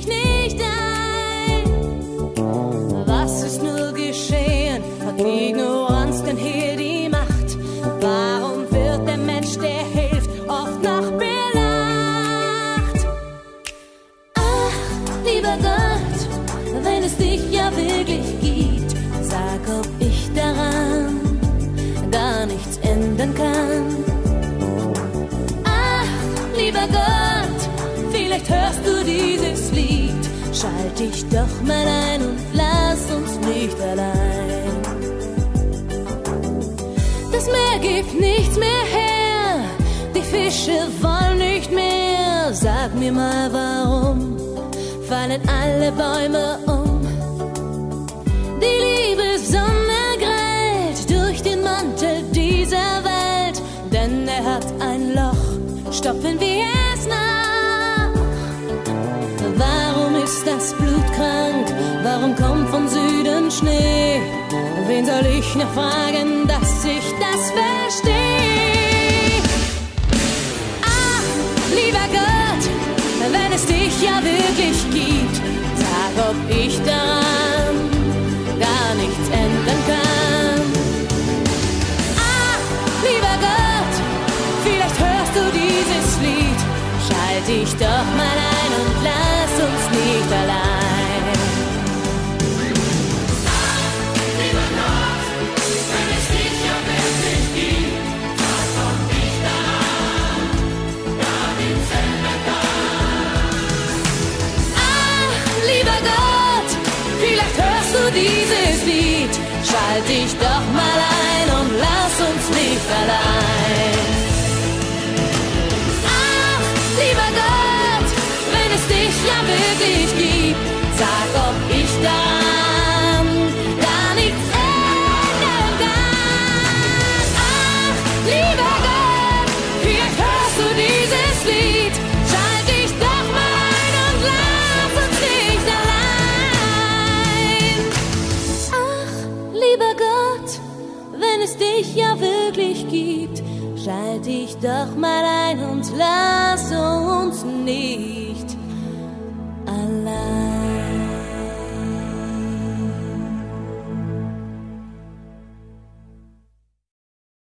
mich nicht ein. Was ist nur geschehen? Hat die Ignoranz denn hier die Macht? Warum wird der Mensch, der hilft, oft noch belacht? Ach, lieber Gott, wenn es dich ja wirklich gibt, sag, ob ich daran gar nichts ändern kann. Ach, lieber Gott, vielleicht hörst du dieses Lied. Schalt dich doch mal ein und lass uns nicht allein. Das Meer gibt nichts mehr her, die Fische wollen nicht mehr. Sag mir mal, warum fallen alle Bäume um? Die liebe Sonne grellt durch den Mantel dieser Welt, denn er hat ein Loch, stopfen wir es nach. Warum ist das Blut krank? Warum kommt von Süden Schnee? Wen soll ich noch fragen, dass ich das verstehe? Ach, lieber Gott, wenn es dich ja wirklich gibt, sag, ob ich daran gar nichts ändern kann. Ach, lieber Gott, vielleicht hörst du dieses Lied. Schalt dich doch mal ein und lass uns nicht allein. Ach, lieber Gott, wenn es dich ja wirklich gibt, sag, ob ich daran gar nichts ändern kann. Ach, lieber Gott, vielleicht hörst du dieses Lied. Schalt dich doch mal ein und lass uns nicht allein. Ach, lieber Gott, wenn es dich ja wirklich gibt, sag, ob ich daran gar nichts ändern kann. Ach, lieber Gott, vielleicht hörst du dieses Lied. Schalt dich doch mal ein und lass uns nicht allein. Ach, lieber Gott, wenn es dich ja wirklich gibt, schalt dich doch mal ein und lass uns nicht